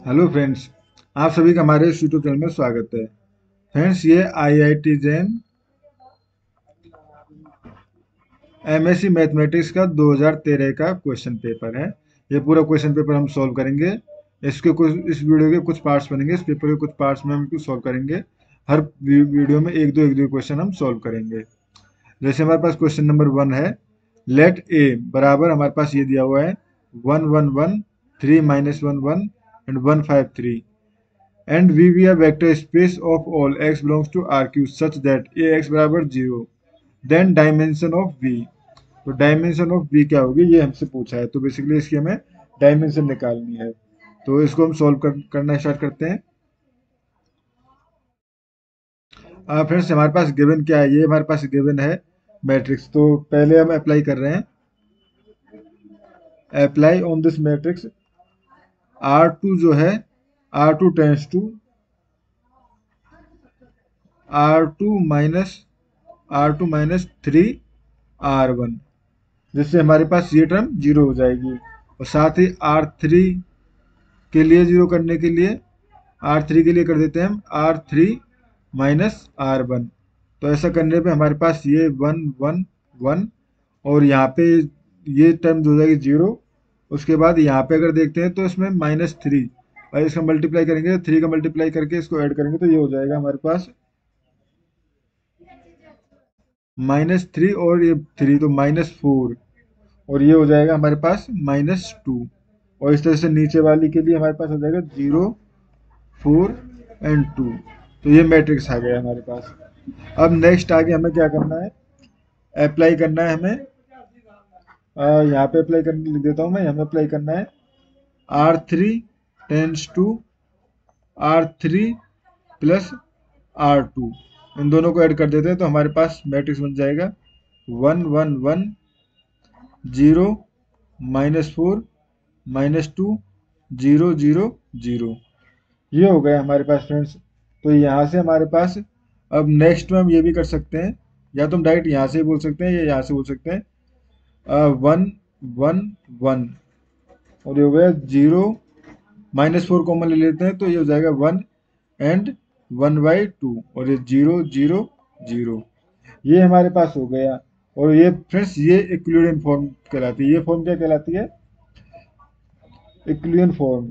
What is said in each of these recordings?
Hello friends. आप सभी का हमारे इस यूट्यूब चैनल में स्वागत है। फ्रेंड्स, ये आईआईटी जैन एमएससी मैथमेटिक्स का 2013 का क्वेश्चन पेपर है। ये पूरा क्वेश्चन पेपर हम सॉल्व करेंगे। इसके कुछ इस वीडियो के कुछ पार्ट्स बनेंगे, इस पेपर के कुछ पार्ट्स में हम इसको सॉल्व करेंगे। हर वीडियो में एक दो क्वेश्चन हम सॉल्व करेंगे। जैसे हमारे पास क्वेश्चन नंबर 1 है, लेट ए बराबर हमारे पास ये दिया हुआ है 1 1 1 3 -1 1 and 1 5 3 and we be a vector space of all x belongs to rq such that ax बराबर 0 then dimension of v। तो डायमेंशन ऑफ v क्या होगी, ये हमसे पूछा है। तो बेसिकली इसकी हमें डायमेंशन निकालनी है। तो इसको हम सॉल्व करना स्टार्ट करते हैं। फ्रेंड्स, हमारे पास गिवन क्या है, ये हमारे पास गिवन है मैट्रिक्स। तो पहले हम अप्लाई कर रहे हैं, apply on this matrix R2 जो है, R2 tense to R2 minus 3R1, जिससे हमारे पास ये टर्म जीरो हो जाएगी। और साथ ही R3 के लिए जीरो करने के लिए R3 के लिए कर देते हैं हम R3 -R1। तो ऐसा करने पे हमारे पास ये 1 1 1 और यहाँ पे ये टर्म हो जाएगी जीरो। उसके बाद यहाँ पे अगर देखते हैं तो इसमें -3 और इसका मल्टीप्लाई करेंगे, 3 का मल्टीप्लाई करके इसको ऐड करेंगे तो ये हो जाएगा हमारे पास -3 और ये 3 तो -4 और ये हो जाएगा हमारे पास -2। और इस तरह से नीचे वाली के लिए हमारे पास हो जाएगा 0 4 एंड 2। तो ये मैट्रिक्स आ गया हमारे पास। अब नेक्स्ट आगे हमें क्या करना है, अप्लाई करना है हमें। यहाँ पे अप्लाई करने लिख देता हूँ मैं, हमें अप्लाई करना है R3 tense to R3 plus R2। इन दोनों को ऐड कर देते हैं तो हमारे पास मैट्रिक्स बन जाएगा 1 1 1 0 -4 -2 0 0 0। ये हो गया हमारे पास फ्रेंड्स। तो यहाँ से हमारे पास अब नेक्स्ट में हम ये भी कर सकते हैं, या तो हम डायरेक्ट यहाँ से बोल सकते हैं या यहाँ से बोल सकते हैं 1 1 1 और ये हो गया 0 -4 कॉमन ले लेते हैं तो ये हो जाएगा 1 एंड 1/2 और ये 0 0 0। ये हमारे पास हो गया। और ये फ्रेंड्स ये इक्विलिब्रियम फॉर्म कहलाती है। ये फॉर्म क्या कहलाती है, इक्विलिब्रियम फॉर्म।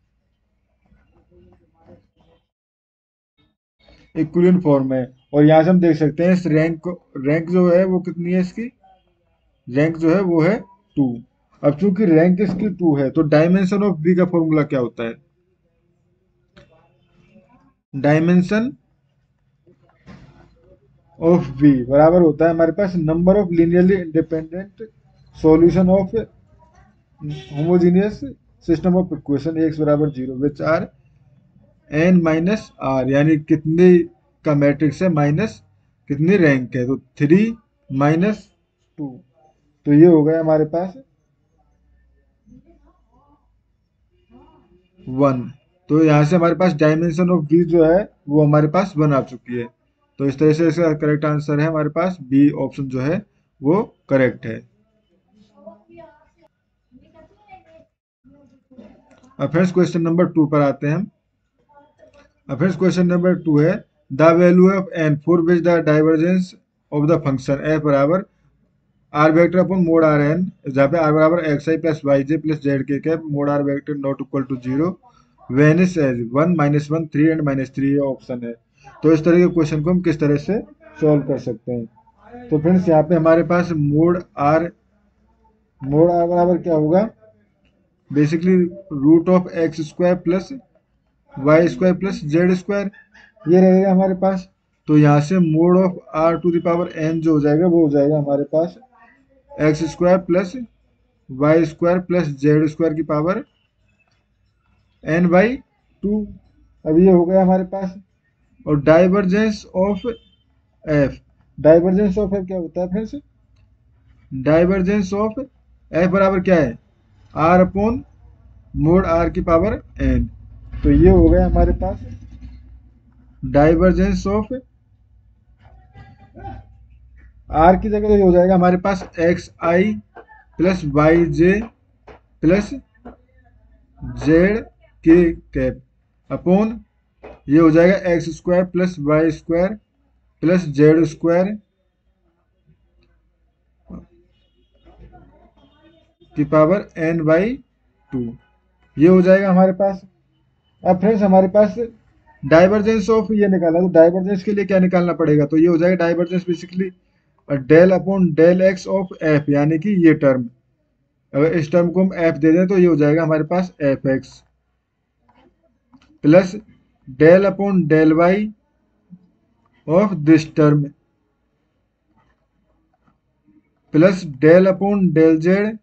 इक्विलिब्रियम फॉर्म है। और यहाँ से हम देख सकते हैं इस रैंक जो है वो कितनी है, इसकी रैंक जो है वो है 2। अब चूंकि रैंक इसकी 2 है तो डायमेंशन ऑफ बी का फॉर्मूला क्या होता है, डायमेंशन ऑफ बी बराबर होता है हमारे पास number of linearly independent solution of homogeneous system of equation X बराबर 0 which are N minus R, यानी कितने का मैट्रिक्स है माइनस कितनी रैंक है। तो 3 -2। तो ये हो गया हमारे पास 1। तो यहाँ से हमारे पास डायमेंशन ऑफ बी जो है वो हमारे पास 1 आ चुकी है। तो इस तरह से इसका करेक्ट आंसर है हमारे पास बी ऑप्शन जो है वो करेक्ट है। अब फ्रेंड्स क्वेश्चन नंबर 2 पर आते हैं हम। अब फ्रेंड्स क्वेश्चन नंबर 2 है, the value of N for which the divergence of the function F बराबर R vector upon mod R N, जहाँ पे आर बराबर X I plus Y J plus Z के cap mod R vector not equal to 0 vanishes as 1 -1 3 and -3 ये option है। तो इस तरह के क्वेश्चन को हम किस तरह से सॉल्व कर सकते हैं। तो फ्रेंड्स यहाँ पे हमारे पास मोड आर बराबर क्या होगा, basically root of X square plus Y square plus Z square, ये रहेगा हमारे पास। तो यहाँ से mod of R to the power N जो हो जाएगा वो हो जाएगा हमारे पास X square plus Y square plus Z square की पावर n/2। अब ये हो गया हमारे पास। और divergence of F, divergence of F क्या होता है फिर से, डाइवर्जेंस ऑफ एफ बराबर क्या है आर अपॉन मोड आर की पावर एन। तो ये हो गया हमारे पास डाइवर्जेंस ऑफ आर की जगह तो हो जाएगा हमारे पास X I plus Y J plus Z के कैप अपॉन ये हो जाएगा X square plus Y square plus Z square की पावर n बाई 2। ये हो जाएगा हमारे पास। अब फ्रेंड्स हमारे पास डाइवर्जेंस ऑफ ये निकाला, तो डाइवर्जेंस के लिए क्या निकालना पड़ेगा, तो ये हो जाएगा divergence basically del upon del X of F, यानी कि ये टर्म, अगर इस टर्म को हम एफ दे दें तो ये हो जाएगा हमारे पास F X plus del upon del Y of this term plus del upon del Z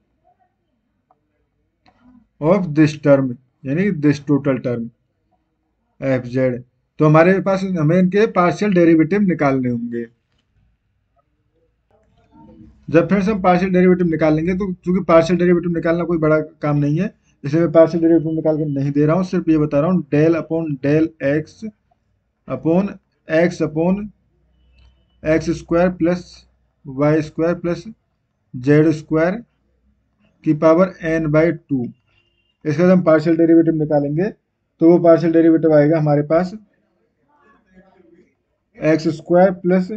of this term, यानी this total term F Z. तो हमारे पास हमें इनके पार्शियल डेरिवेटिव निकालने होंगे। जब फिर से हम पार्शियल डेरिवेटिव निकालेंगे, तो चूंकि पार्शियल डेरिवेटिव निकालना कोई बड़ा काम नहीं है, इसलिए मैं पार्शियल डेरिवेटिव निकाल के नहीं दे रहा हूँ, सिर्फ ये बता रहा हूँ del upon del upon X square plus Y square plus Z square की पावर n बाई 2। इसका जब हम पार्शियल डेरिवेटिव निकालेंगे तो वो पार्शियल डेरिवेटिव आएगा हमारे पास X square plus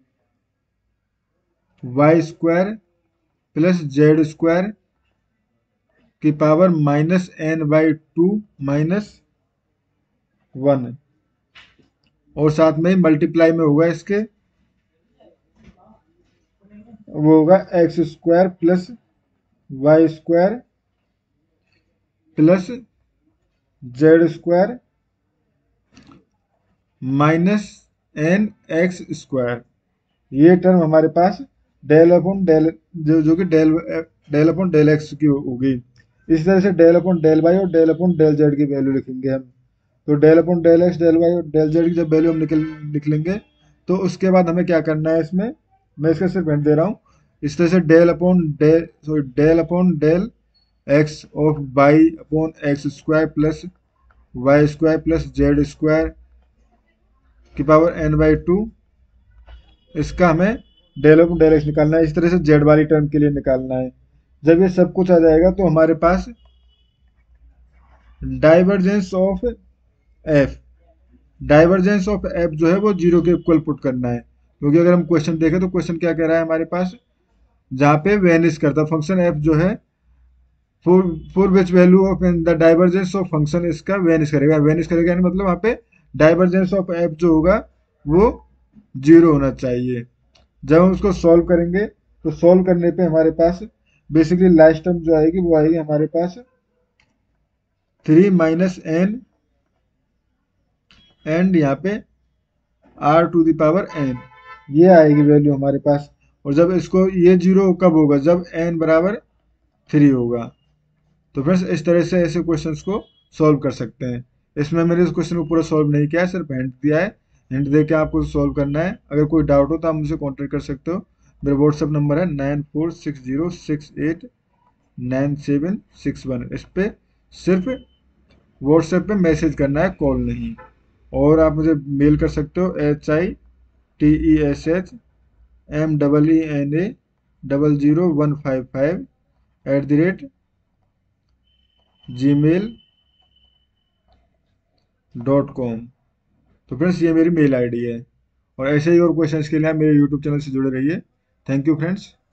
Y square plus Z square की power minus n by 2 minus 1, और साथ में ही मल्टीप्लाई में होगा इसके, वो होगा X square plus Y square plus Z square minus N X square. ये टर्म हमारे पास डेल अपॉन डेल जो कि डेल अपॉन डेल एक्स की होगी। इस तरह से डेल अपॉन डेल वाई और डेल अपॉन डेल जेड की वैल्यू लिखेंगे हम। तो del upon del X del Y और डेल जेड की जब वैल्यू हम लिख लेंगे, तो उसके बाद हमें क्या करना है, इसमें मैं इसका सिर्फ हिंट दे रहा हूँ। इस तरह से del upon del X of Y upon X square plus Y square plus Z square की पावर n बाई 2, इसका हमें डेल अपॉन डेल एक्स निकालना है। इस तरह से जेड वाली टर्म के लिए निकालना है। जब ये सब कुछ आ जाएगा तो हमारे पास divergence of F, divergence of F जो है वो जीरो के इक्वल पुट करना है, क्योंकि अगर हम क्वेश्चन देखें तो क्वेश्चन क्या कह रहा है हमारे पास, जहाँ पे वेनिस करता फंक्शन एफ जो है for which value of the divergence of function इसका वेनिस करेगा। वेनिस करेगा यानी मतलब वहाँ पे डाइवर्जेंस ऑफ एफ जो होगा वो जीरो होना चाहिए। जब हम उसको सॉल्व करेंगे तो सॉल्व करने पे हमारे पास बेसिकली लास्ट टर्म जो आएगी वो आएगी हमारे पास 3 माइनस एन एंड यहाँ पे r to the power n, ये आएगी वैल्यू हमारे पास। और जब इसको ये जीरो कब होगा, जब n बराबर 3 होगा। तो फ्रेंड्स इस तरह से ऐसे क्वेश्चंस को सॉल्व कर सकते हैं। इसमें मैंने इस क्वेश्चन को पूरा सॉल्व नहीं किया है, सिर्फ हिंट दिया है। हिंट दे के आपको सॉल्व करना है। अगर कोई डाउट हो तो आप मुझसे कॉन्टेक्ट कर सकते हो। मेरा व्हाट्सअप नंबर है 9460689761। इस पे सिर्फ व्हाट्सएप पे मैसेज करना है, कॉल नहीं। और आप मुझे मेल कर सकते हो HITESHMEENA001555@gmail.com। तो फ्रेंड्स ये मेरी मेल आईडी है। और ऐसे ही और क्वेश्चंस के लिए आप मेरे यूट्यूब चैनल से जुड़े रहिए। Thank you friends.